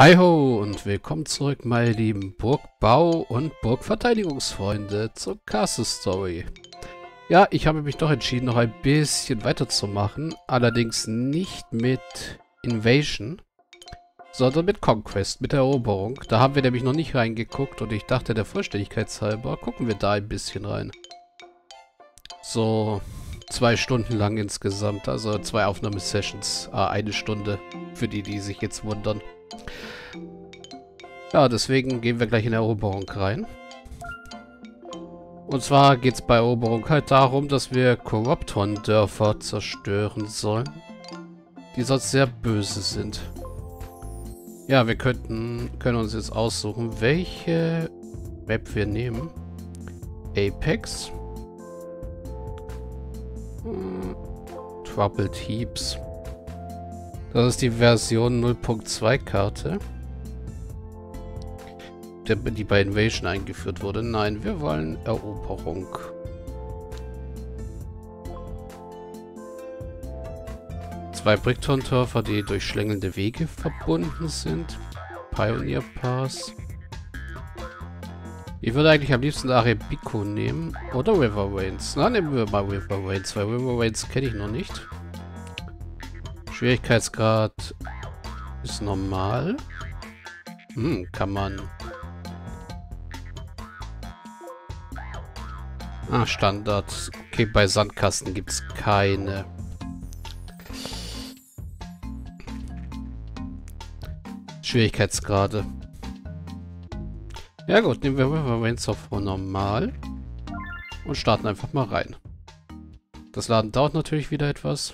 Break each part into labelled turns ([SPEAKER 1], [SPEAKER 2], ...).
[SPEAKER 1] Hi ho und willkommen zurück, meine lieben Burgbau- und Burgverteidigungsfreunde zur Castle Story. Ja, ich habe mich doch entschieden, noch ein bisschen weiterzumachen, allerdings nicht mit Invasion, sondern mit Conquest, mit Eroberung. Da haben wir nämlich noch nicht reingeguckt und ich dachte, der Vollständigkeit halber gucken wir da ein bisschen rein. So 2 Stunden lang insgesamt, also 2 Aufnahmesessions, 1 Stunde, für die, die sich jetzt wundern. Ja, deswegen gehen wir gleich in Eroberung rein. Und zwar geht es bei Eroberung halt darum, dass wir Corrupton-Dörfer zerstören sollen, die sonst sehr böse sind. Ja, wir können uns jetzt aussuchen, welche Map wir nehmen. Apex. Troubled Heaps. Das ist die Version 0.2 Karte, die bei Invasion eingeführt wurde. Nein, wir wollen Eroberung. Zwei Brickton-Dörfer, die durch schlängelnde Wege verbunden sind. Pioneer Pass. Ich würde eigentlich am liebsten Arabico nehmen. Oder River Rains. Na, nehmen wir mal River Rains, weil River Rains kenne ich noch nicht. Schwierigkeitsgrad ist normal. Kann man... Ah, Standard. Okay, bei Sandkasten gibt es keine. Schwierigkeitsgrade. Ja gut, nehmen wir River Rains auf normal. Und starten einfach mal rein. Das Laden dauert natürlich wieder etwas.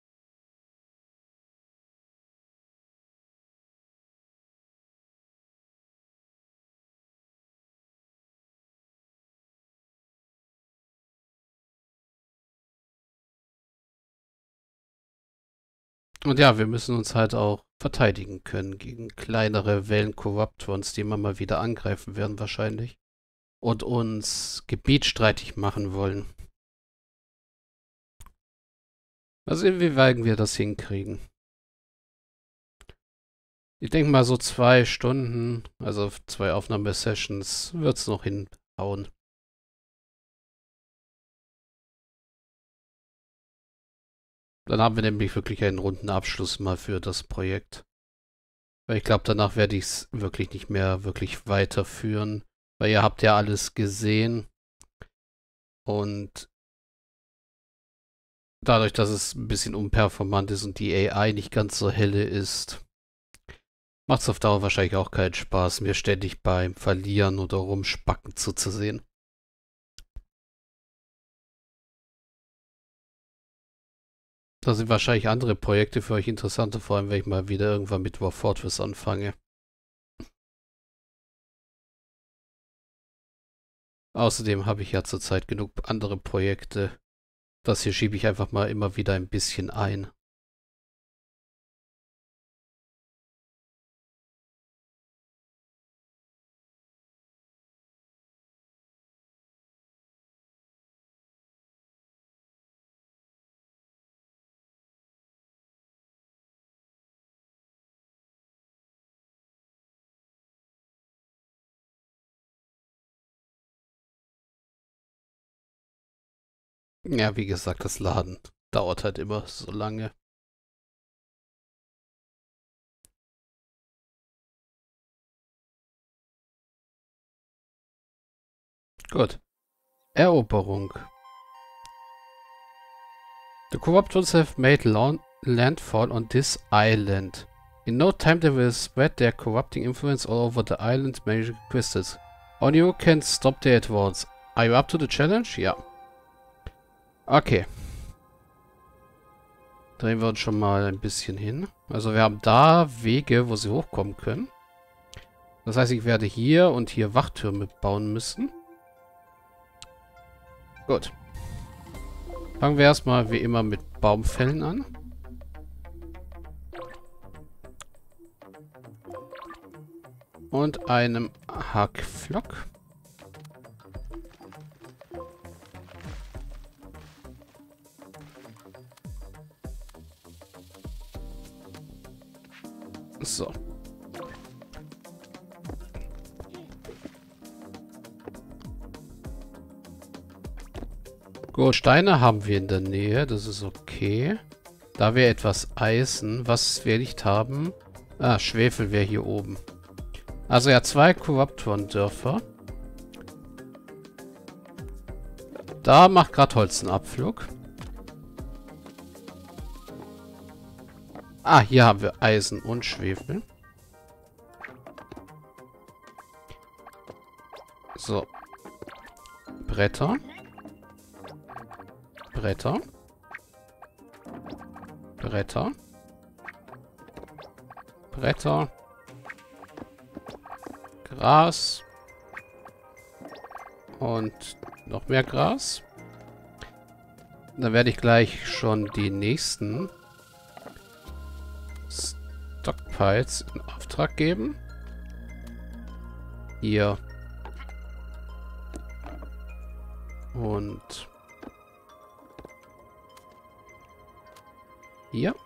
[SPEAKER 1] Und ja, wir müssen uns halt auch verteidigen können gegen kleinere Wellen-Corruptors, die immer mal wieder angreifen werden wahrscheinlich. Und uns gebietsstreitig machen wollen. Mal sehen, wie weit wir das hinkriegen. Ich denke mal so 2 Stunden, also 2 Aufnahmesessions, wird es noch hinhauen. Dann haben wir nämlich wirklich einen runden Abschluss mal für das Projekt. Weil ich glaube, danach werde ich es wirklich nicht mehr wirklich weiterführen. Weil ihr habt ja alles gesehen. Und dadurch, dass es ein bisschen unperformant ist und die AI nicht ganz so helle ist, macht es auf Dauer wahrscheinlich auch keinen Spaß, mir ständig beim Verlieren oder Rumspacken zuzusehen. Da sind wahrscheinlich andere Projekte für euch interessanter, vor allem wenn ich mal wieder irgendwann mit Dwarf Fortress anfange. Außerdem habe ich ja zurzeit genug andere Projekte. Das hier schiebe ich einfach mal immer wieder ein bisschen ein. Ja, wie gesagt, das Laden dauert halt immer so lange. Gut. Eroberung. The Corruptors have made landfall on this island. In no time they will spread their corrupting influence all over the island, magic crystals. Only you can stop their advance. Are you up to the challenge? Ja. Okay. Drehen wir uns schon mal ein bisschen hin. Also wir haben da Wege, wo sie hochkommen können. Das heißt, ich werde hier und hier Wachtürme bauen müssen. Gut. Fangen wir erstmal wie immer mit Baumfällen an. Und einem Hackflock. So. Gut, Steine haben wir in der Nähe. Das ist okay. Da wäre etwas Eisen. Was wir nicht haben. Ah, Schwefel wäre hier oben. Also ja, 2 Corruptoren-Dörfer. Da macht gerade Holz einen Abflug. Ah, hier haben wir Eisen und Schwefel. So. Bretter. Bretter. Bretter. Bretter. Gras. Und noch mehr Gras. Dann werde ich gleich schon die nächsten Stockpiles in Auftrag geben. Hier. Und hier.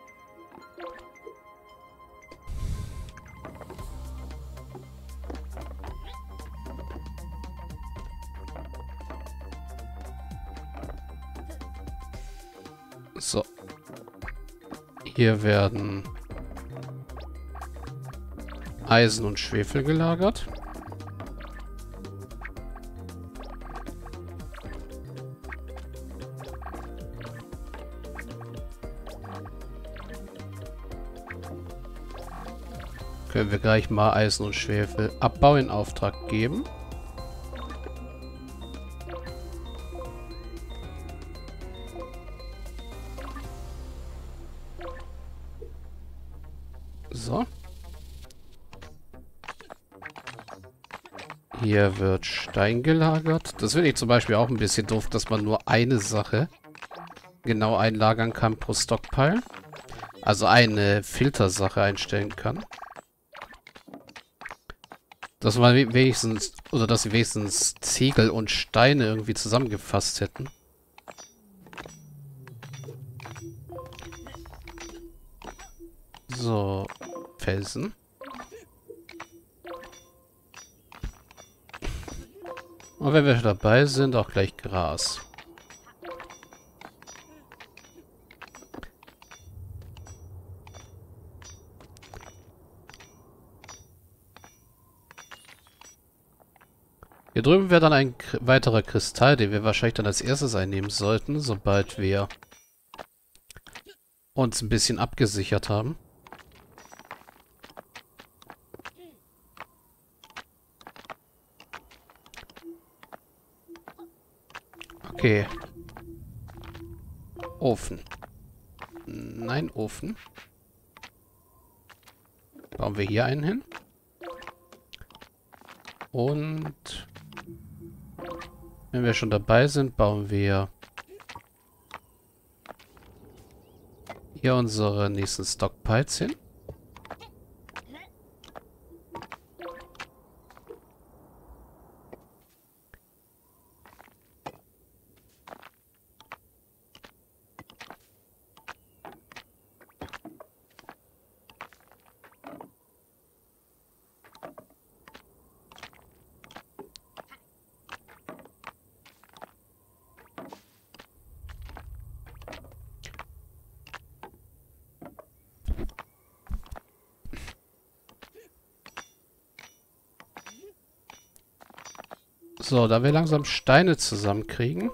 [SPEAKER 1] So. Hier werden Eisen und Schwefel gelagert. Können wir gleich mal Eisen und Schwefel Abbau in Auftrag geben. So. Hier wird Stein gelagert. Das finde ich zum Beispiel auch ein bisschen doof, dass man nur eine Sache genau einlagern kann pro Stockpile. Also eine Filtersache einstellen kann. Dass man wenigstens, oder dass sie wenigstens Ziegel und Steine irgendwie zusammengefasst hätten. So, Felsen. Und wenn wir dabei sind, auch gleich Gras. Hier drüben wäre dann ein weiterer Kristall, den wir wahrscheinlich dann als erstes einnehmen sollten, sobald wir uns ein bisschen abgesichert haben. Okay. Ofen. Nein, Ofen. Bauen wir hier einen hin. Und wenn wir schon dabei sind, bauen wir hier unsere nächsten Stockpiles hin. So, da wir langsam Steine zusammenkriegen,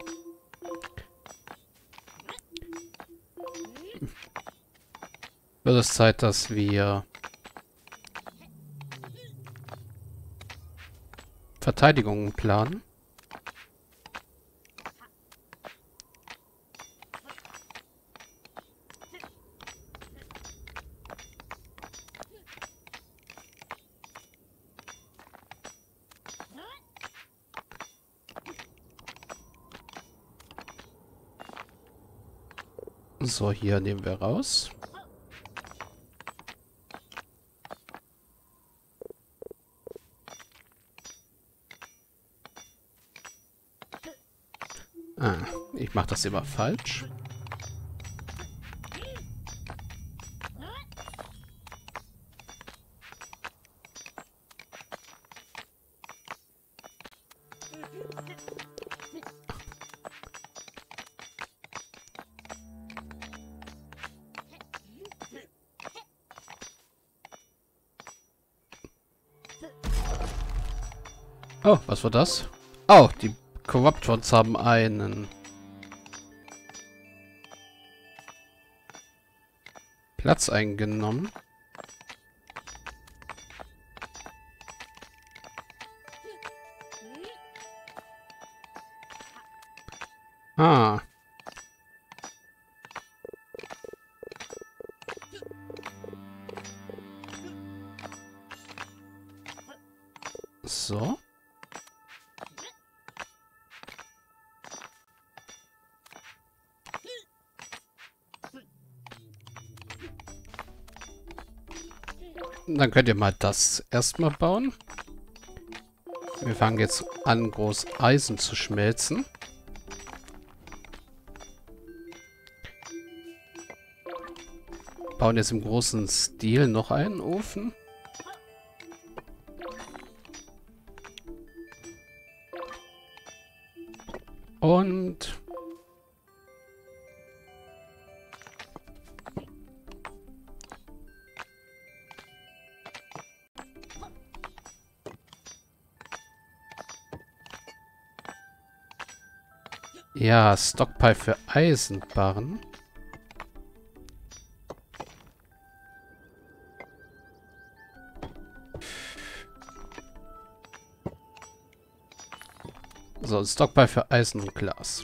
[SPEAKER 1] wird es Zeit, dass wir Verteidigungen planen. So, hier nehmen wir raus. Ah, ich mache das immer falsch. Oh, was war das? Oh, die Corruptors haben einen Platz eingenommen. Ah. So. Dann könnt ihr mal das erstmal bauen. Wir fangen jetzt an, groß Eisen zu schmelzen. Bauen jetzt im großen Stil noch einen Ofen. Und ja, Stockpile für Eisenbarren. So, Stockpile für Eisen und Glas.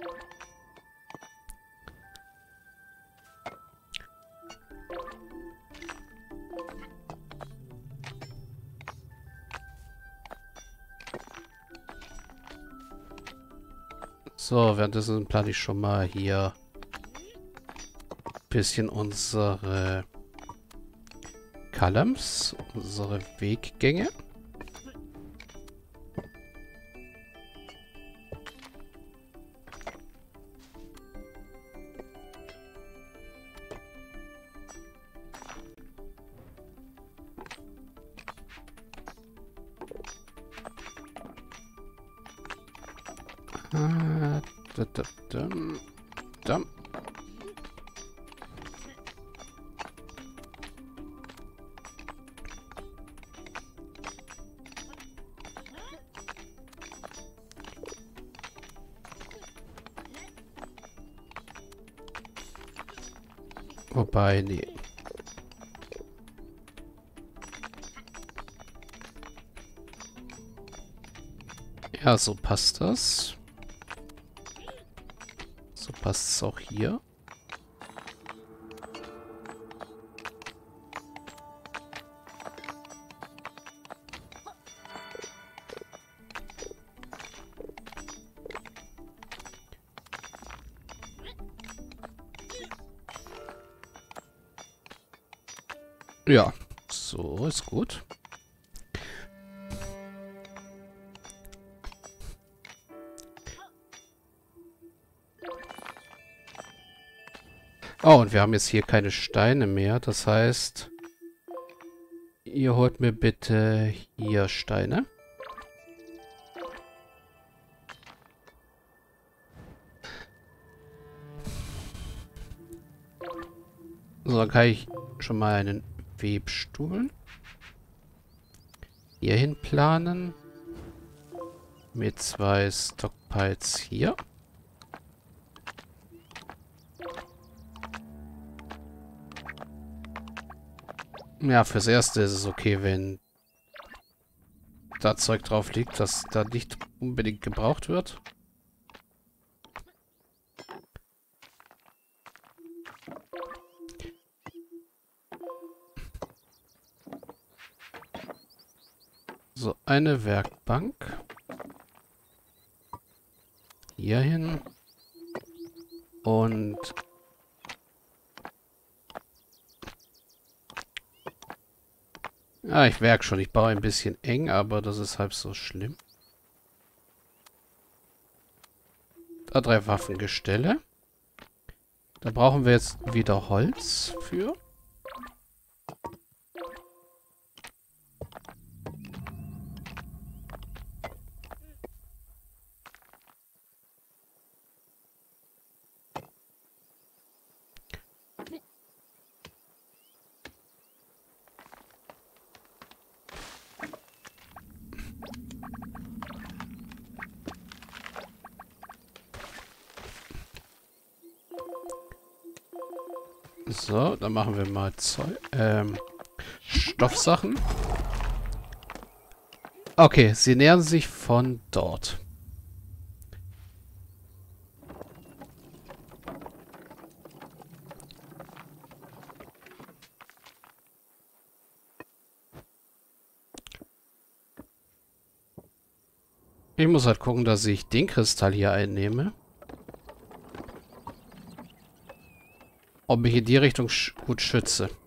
[SPEAKER 1] So, währenddessen plane ich schon mal hier ein bisschen unsere Columns, unsere Weggänge. Da, da, dam, dam. Wobei, nee. Ja, so passt das. So passt es auch hier. Ja, so ist gut. Oh, und wir haben jetzt hier keine Steine mehr. Das heißt, ihr holt mir bitte hier Steine. So, dann kann ich schon mal einen Webstuhl hierhin planen. Mit 2 Stockpiles hier. Ja, fürs Erste ist es okay, wenn da Zeug drauf liegt, das da nicht unbedingt gebraucht wird. So, eine Werkbank. Hier hin. Und ja, ich merke schon, ich baue ein bisschen eng, aber das ist halb so schlimm. Da 3 Waffengestelle. Da brauchen wir jetzt wieder Holz für. So, dann machen wir mal Stoffsachen. Okay, sie nähern sich von dort. Ich muss halt gucken, dass ich den Kristall hier einnehme. Und mich in die Richtung gut schütze.